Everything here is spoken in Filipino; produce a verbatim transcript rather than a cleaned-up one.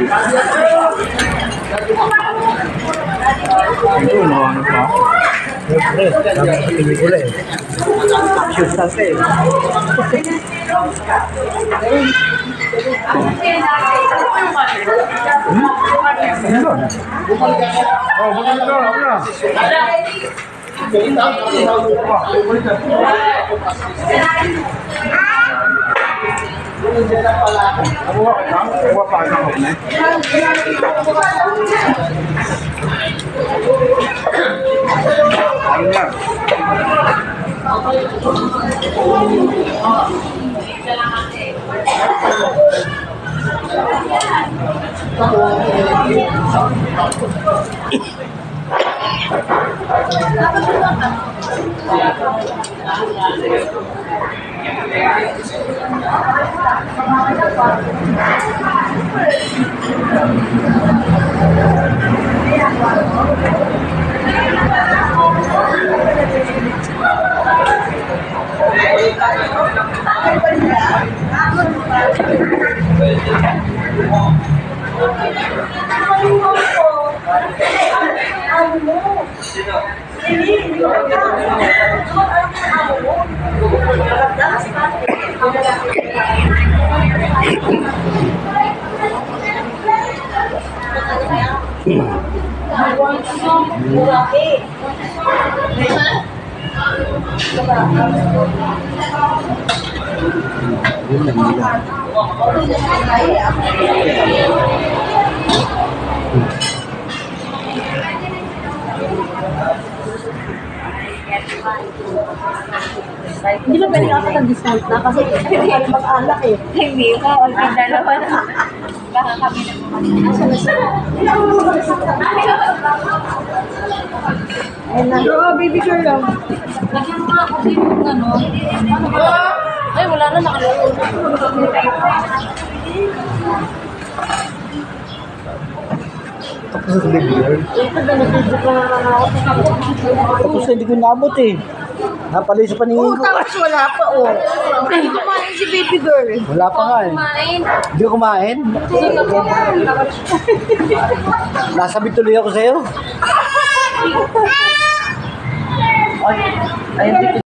Ito, mga ano pa? Siyempre, sabi sa pelikula eh. Shoot lang ka eh. Hmm? Ano ba? Oh, bumalik ka, ako na. Ako ba pa ako na? Ano yan? Hindi ba pwede ako ng-discount na? Kasi hindi kami mag-alak eh. Hindi ko. Ang dalawa na. Baka kami Ayun na. Oo, baby girl lang. Lagyan mo nga ako din yung ano. Ano ba? Ay, wala na. Nakalaro na. Tapos sa baby girl. Ito na, nag-video ka na ako. Tapos hindi ko naabot eh. Napalay sa paningin Oo, ko. tapos wala pa oh. Hindi kumain si baby girl. Wala pa nga eh. Kumain. Hindi ko kumain. Nasabi tuloy ako sa'yo. Ay, ay, hindi ko